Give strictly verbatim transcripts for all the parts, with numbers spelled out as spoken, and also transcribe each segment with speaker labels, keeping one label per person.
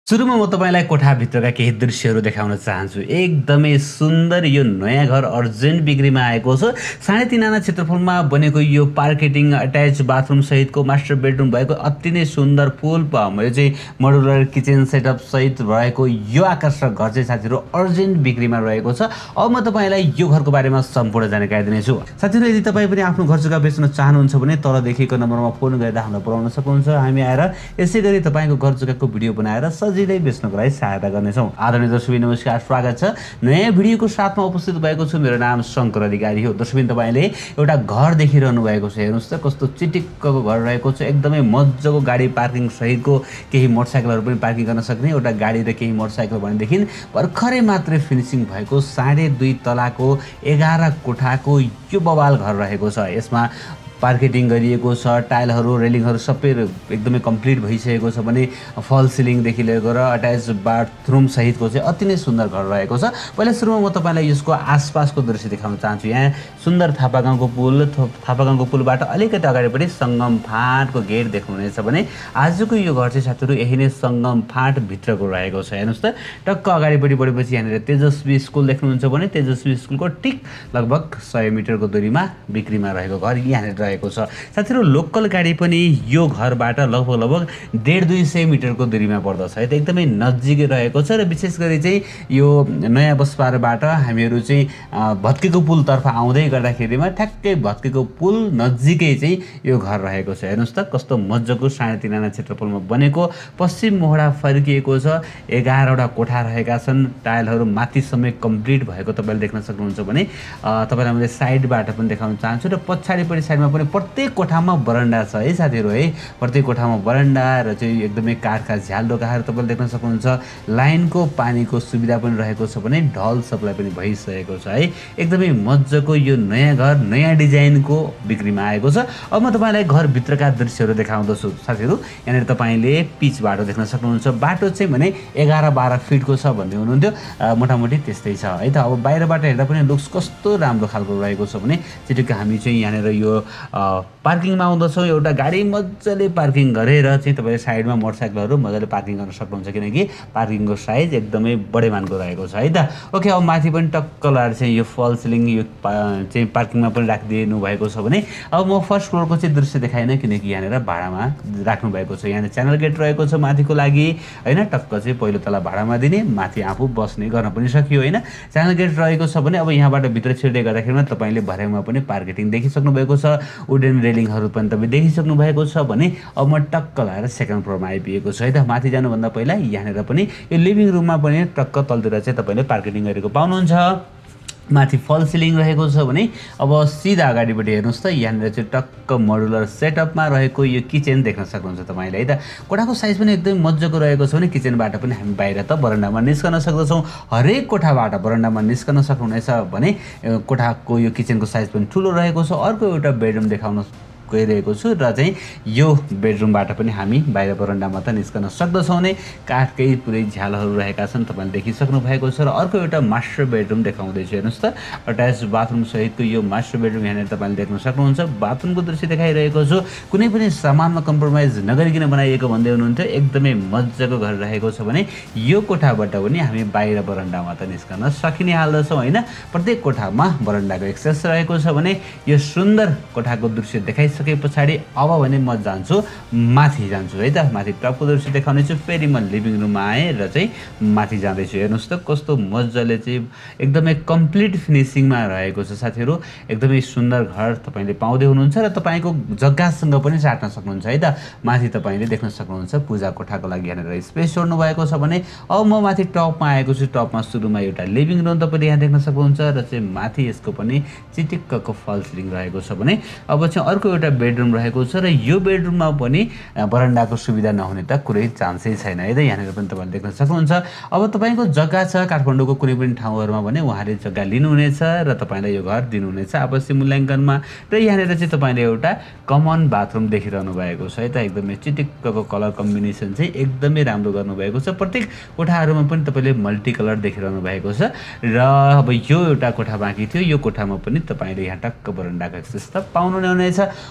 Speaker 1: सुरुमा म तपाईलाई कोठाभित्रका केही दृश्यहरू देखाउन चाहन्छु। एकदमै सुन्दर यो नयाँ घर अर्जेन्ट बिक्रीमा आएको छ। साढे तीन आना क्षेत्रफलमा बनेको यो पार्केटिङ अट्याच बाथरुम सहितको मास्टर बेडरुम भएको अति नै सुन्दर फुल यो चाहिँ मोडुलर किचन सेटअप सहित रहेको यो आकर्षक घर चाहिँ साथीहरू अर्जेन्ट बिक्रीमा रहेको छ। अब म तपाईलाई यो घरको बारेमा सम्पूर्ण जानकारी दिनेछु। साथीहरू यदि तपाईँ पनि आफ्नो घर जग्गा बेच्न चाहनुहुन्छ भने तल देखिएको नम्बरमा फोन गरेर हामीलाई बोलाउन सक्नुहुन्छ। हामी आएर यसै गरी तपाईँको घर जग्गाको भिडियो बनाएर सजिलै बेच्नको लागि सहायता गर्नेछौँ। आदरणीय दर्शकबिन नमस्कार, स्वागत छ नयाँ भिडियोको साथमा उपस्थित भएको छु। मेरो नाम शङ्कर अधिकारी हो। दर्शकबिन तपाईँले एउटा घर देखिरहनु भएको छ। हेर्नुहोस् त कस्तो चिटिक्कको घर रहेको छ। एकदमै मजाको गाडी पार्किङ सहितको केही मोटरसाइकलहरू पनि पार्किङ गर्न सक्ने एउटा गाडी र केही मोटरसाइकल भनेदेखि भर्खरै मात्रै फिनिसिङ भएको साढे दुई तलाको एघार कोठाको यो बवाल घर रहेको छ। यसमा पार्केटिङ गरिएको छ, टाइलहरू रेलिङहरू सबै एकदमै कम्प्लिट भइसकेको छ भने फल सिलिङदेखि लिएर अट्याच बाथरुम सहितको चाहिँ अति नै सुन्दर घर रहेको छ। पहिला सुरुमा म तपाईँलाई यसको आसपासको दृश्य देखाउन चाहन्छु। यहाँ सुन्दर थापागाउँको पुल, थापागाउँको पुलबाट अलिकति अगाडिपट्टि सङ्गम फाँटको गेट देख्नुहुनेछ भने आजको यो घर चाहिँ साथीहरू यही नै सङ्गम फाँट भित्रको रहेको छ। हेर्नुहोस् त टक्क अगाडिपट्टि बढेपछि यहाँनिर तेजस्वी स्कुल देख्नुहुन्छ भने तेजस्वी स्कुलको ठिक लगभग सय मिटरको दूरीमा बिक्रीमा रहेको घर यहाँनिर रहेको छ। साथीहरू लोकल गाडी पनि यो घरबाट लगभग लगभग डेढ दुई सय मिटरको दूरीमा पर्दछ है त, एकदमै नजिकै रहेको छ। र विशेष गरी चाहिँ यो नयाँ बसपारबाट हामीहरू चाहिँ भत्केको पुलतर्फ आउँदै गर्दाखेरिमा ठ्याक्कै भत्केको पुल नजिकै चाहिँ यो घर रहेको छ। हेर्नुहोस् त कस्तो मजाको साढे तीन आना क्षेत्रफलमा बनेको, पश्चिम मोहडा फर्किएको छ, एघारवटा कोठा रहेका छन्, टाइलहरू माथिसम्म कम्प्लिट भएको तपाईँले देख्न सक्नुहुन्छ भने तपाईँलाई मैले साइडबाट पनि देखाउन चाहन्छु। र पछाडिपट्टि साइडमा पनि प्रत्येक कोठामा बरन्डा छ है साथीहरू है। प्रत्येक कोठामा बरन्डा र चाहिँ एकदमै काठका झ्याल ढोकाहरू तपाईँले देख्न सक्नुहुन्छ। लाइनको पानीको सुविधा पनि रहेको छ भने ढल सप्लाई पनि भइसकेको छ है। एकदमै मजाको यो नयाँ घर नयाँ डिजाइनको बिक्रीमा आएको छ। अब म तपाईँलाई घरभित्रका दृश्यहरू देखाउँदछु। साथीहरू यहाँनिर तपाईँले पिच बाटो देख्न सक्नुहुन्छ। बाटो चाहिँ भने एघार बाह्र फिटको छ भन्दै हुनुहुन्थ्यो, मोटामोटी त्यस्तै छ है त। अब बाहिरबाट हेर्दा पनि लुक्स कस्तो राम्रो खालको रहेको छ भने चिटिक्क हामी चाहिँ यहाँनिर यो पार्किङमा आउँदछौँ। एउटा गाडी मजाले पार्किङ गरेर चाहिँ तपाईँले साइडमा मोटरसाइकलहरू मजाले पार्किङ गर्न सक्नुहुन्छ, किनकि पार्किङको साइज एकदमै बढेमानको रहेको छ है त। ओके, अब माथि पनि टक्क लगाएर चाहिँ यो फल सिलिङ यो चाहिँ पार्किङमा पनि राखिदिनु भएको छ भने अब म फर्स्ट फ्लोरको चाहिँ दृश्य देखाइनँ, किनकि यहाँनिर भाडामा राख्नु भएको छ। यहाँनिर च्यानल गेट रहेको छ माथिको लागि होइन। टक्क चाहिँ पहिलो तला भाडामा दिने, माथि आफू बस्ने गर्न पनि सकियो होइन। च्यानल गेट रहेको छ भने अब यहाँबाट भित्र छिर्दै गर्दाखेरिमा तपाईँले भर्याङमा पनि पार्केटिङ देखिसक्नु भएको छ। वुडन रेलिङहरू पनि तपाईँ देखिसक्नु भएको छ भने अब म टक्क लगाएर सेकेन्ड फ्लोरमा आइपुगेको छु है त। माथि जानुभन्दा पहिला यहाँनिर पनि यो लिभिङ रुममा पनि टक्क तलतिर चाहिँ तपाईँले पार्केटिङ गरेको पाउनुहुन्छ। माथि फल सिलिङ रहेको छ भने अब सिधा अगाडिपट्टि हेर्नुहोस् त यहाँनिर चाहिँ टक्क मोडुलर सेटअपमा रहेको यो किचन देख्न सक्नुहुन्छ तपाईँले है त। कोठाको साइज पनि एकदमै मजाको रहेको छ भने किचनबाट पनि हामी बाहिर त बरन्डामा निस्कन सक्दछौँ। हरेक कोठाबाट बरन्डामा निस्कन सक्नुहुनेछ भने कोठाको यो किचनको साइज पनि ठुलो रहेको छ। अर्को एउटा बेडरुम देखाउन गइरहेको छु र चाहिँ यो बेडरुमबाट पनि हामी बाहिर बरन्डामा त निस्कन सक्दछौँ नै। काठकै पुरै झ्यालहरू रहेका छन् तपाईँले देखिसक्नु भएको छ। र अर्को एउटा मास्टर बेडरुम देखाउँदैछु। हेर्नुहोस् त अट्याच बाथरुम सहितको यो मास्टर बेडरुम यहाँनिर तपाईँले देख्न सक्नुहुन्छ। बाथरुमको दृश्य देखाइरहेको छु। कुनै पनि सामानमा कम्प्रोमाइज नगरिकन बनाइएको भन्दै हुनुहुन्थ्यो। एकदमै मजाको घर रहेको छ भने यो कोठाबाट पनि हामी बाहिर बरन्डामा त निस्कन सकिने हाल्दछौँ होइन। प्रत्येक कोठामा बरन्डाको एक्सेस रहेको छ भने यो सुन्दर कोठाको दृश्य देखाइ सके पछाडि अब भने म जान्छु माथि जान्छु है त। माथि टपको दृश्य देखाउने छु। फेरि म लिभिङ रुममा आएँ र चाहिँ माथि जाँदैछु। हेर्नुहोस् त कस्तो मजाले चाहिँ एकदमै कम्प्लिट फिनिसिङमा रहेको छ साथीहरू। एकदमै सुन्दर घर तपाईँले पाउँदै हुनुहुन्छ र तपाईँको जग्गासँग पनि साट्न सक्नुहुन्छ है त। माथि तपाईँले देख्न सक्नुहुन्छ पूजा कोठाको लागि यहाँनिर स्पेस छोड्नु भएको छ भने अब म माथि टपमा आएको छु। टपमा सुरुमा एउटा लिभिङ रुम तपाईँले यहाँ देख्न सक्नुहुन्छ र चाहिँ माथि यसको पनि चिटिक्कको फल सिलिङ रहेको छ भने अब चाहिँ अर्को एउटा बेडरुम रहेको छ। र यो बेडरुममा पनि बरन्डाको सुविधा नहुने त कुरै चान्सै छैन है त। यहाँनिर पनि तपाईँले देख्न सक्नुहुन्छ। अब तपाईँको जग्गा छ काठमाडौँको कुनै पनि ठाउँहरूमा भने उहाँले जग्गा लिनुहुनेछ र तपाईँलाई यो घर दिनुहुनेछ आवासीय मूल्याङ्कनमा। र यहाँनिर चाहिँ तपाईँले एउटा कमन बाथरुम देखिरहनु भएको छ है त। एकदमै चिटिक्कको कलर कम्बिनेसन चाहिँ एकदमै राम्रो गर्नुभएको छ। प्रत्येक कोठाहरूमा पनि तपाईँले मल्टी कलर देखिरहनु भएको छ। र अब यो एउटा कोठा बाँकी थियो। यो कोठामा पनि तपाईँले यहाँ टक्क बरन्डाको एक्सेस त पाउनु नै हुनेछ।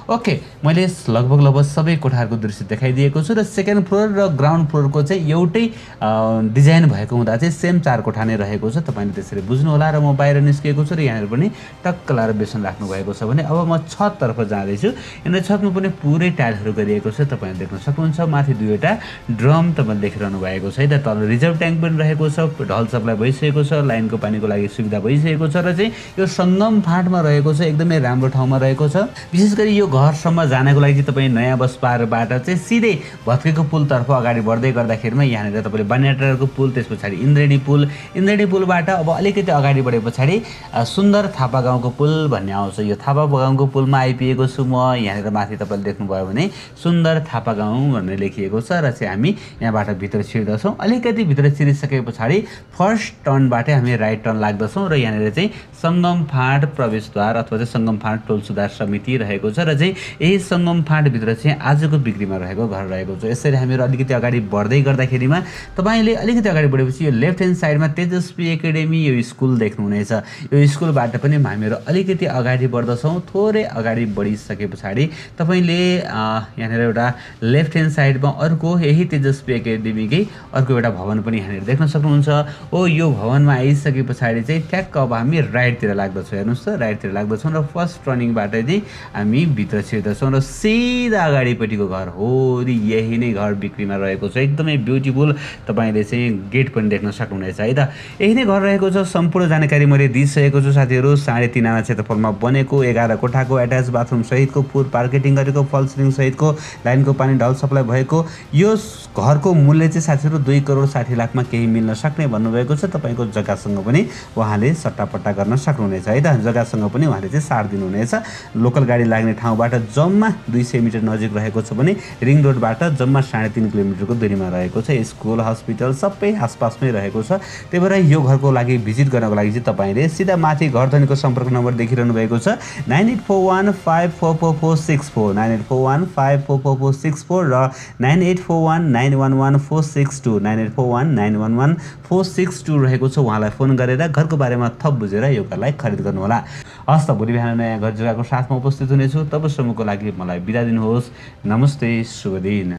Speaker 1: ओके, मैले लगभग लगभग सबै कोठाहरूको दृश्य देखाइदिएको छु र सेकेन्ड फ्लोर र ग्राउन्ड फ्लोरको चाहिँ एउटै डिजाइन भएको हुँदा चाहिँ सेम चार कोठा नै रहेको छ। तपाईँले त्यसरी बुझ्नुहोला र म बाहिर निस्किएको छु र यहाँनिर पनि टक्क लाएर बेसन राख्नुभएको छ भने अब म छततर्फ जाँदैछु। यहाँनिर छतमा पनि पुरै टाइल्सहरू गरिएको छ, तपाईँले देख्न सक्नुहुन्छ। माथि दुईवटा ड्रम तपाईँले देखिरहनु भएको छ है त। तल रिजर्भ ट्याङ्क पनि रहेको छ, ढल सप्लाई भइसकेको छ, लाइनको पानीको लागि सुविधा भइसकेको छ र चाहिँ यो सङ्गम फाँटमा रहेको छ, एकदमै राम्रो ठाउँमा रहेको छ। विशेष गरी यो घरसम्म जानको लागि चाहिँ तपाईँ नयाँ बस पारबाट चाहिँ सिधै भत्केको पुलतर्फ अगाडि बढ्दै गर्दाखेरिमा यहाँनिर तपाईँले बान्याटारको पुल, त्यस पछाडि इन्द्रेणी पुल, इन्द्रेणी पुलबाट अब अलिकति अगाडि बढे पछाडि सुन्दर थापा गाउँको पुल भन्ने आउँछ। यो थापा गाउँको पुलमा आइपुगेको छु म। यहाँनिर माथि तपाईँले देख्नुभयो भने सुन्दर थापा गाउँ भनेर लेखिएको छ र चाहिँ हामी यहाँबाट भित्र छिर्दछौँ। अलिकति भित्र छिरिसके पछाडि फर्स्ट टर्नबाटै हामी राइट टर्न लाग्दछौँ र यहाँनिर चाहिँ सङ्गम फाँट प्रवेशद्वार अथवा चाहिँ सङ्गम फाँट टोल सुधार समिति रहेको छ र चाहिँ यही सङ्गम फाँटभित्र चाहिँ आजको बिक्रीमा रहेको घर रहेको छ। यसरी हामीहरू अलिकति अगाडि बढ्दै गर्दाखेरिमा तपाईँले अलिकति अगाडि बढेपछि यो लेफ्ट ह्यान्ड साइडमा तेजस्वी एकाडेमी यो स्कुल देख्नुहुनेछ। यो स्कुलबाट पनि हामीहरू अलिकति अगाडि बढ्दछौँ। थोरै अगाडि बढिसके पछाडि तपाईँले यहाँनिर एउटा लेफ्ट ह्यान्ड साइडमा अर्को यही तेजस्वी एकाडेमीकै अर्को एउटा भवन पनि यहाँनिर देख्न सक्नुहुन्छ। हो, यो भवनमा आइसके पछाडि चाहिँ ठ्याक्क अब हामी राइटतिर लाग्दछौँ। हेर्नुहोस् त, राइटतिर लाग्दछौँ र फर्स्ट टर्निङबाट चाहिँ हामी भित्र छिर्दछौँ र सिधा अगाडिपट्टिको घर हो रि यही नै घर बिक्रीमा रहेको छ। एकदमै ब्युटिफुल, तपाईँले चाहिँ गेट पनि देख्न सक्नुहुनेछ है त। यही नै घर रहेको छ। सम्पूर्ण जानकारी मैले दिइसकेको छु साथीहरू। साढे तिन आना क्षेत्रफलमा बनेको, एघार कोठाको, एट्याच बाथरुम सहितको, फुल पार्केटिङ गरेको, फल सिलिङ सहितको, लाइनको पानी ढल सप्लाई भएको यो घरको मूल्य चाहिँ साथीहरू दुई करोड साठी लाखमा केही मिल्न सक्ने भन्नुभएको छ। तपाईँको जग्गासँग पनि उहाँले सट्टापट्टा गर्न सक्नुहुनेछ है त। जग्गासँग पनि उहाँले चाहिँ साथ दिनुहुनेछ। लोकल गाडी लाग्ने ठाउँबाट जम्मा दुई सय मिटर नजिक रहेको छ भने रिङ रोडबाट जम्मा साढे तिन किलोमिटरको दूरीमा रहेको छ। स्कुल, हस्पिटल सबै आसपासमै रहेको छ। त्यही भएर यो घरको लागि भिजिट गर्नको लागि चाहिँ तपाईँले सिधा माथि घरधनीको सम्पर्क नम्बर देखिरहनु भएको छ nine eight four one five four four four six four nine eight four one five four four four six four र nine eight four one nine one one four six two nine eight four one nine one one four six two रहेको छ। उहाँलाई phone गरेर घरको बारेमा थप बुझेर यो घरलाई खरिद गर्नुहोला। हस् त, भोलि बिहान नयाँ घर जग्गाको साथमा उपस्थित हुनेछु। तबसम्मको लागि मलाई बिदा दिनुहोस्। नमस्ते, शुभ दिन।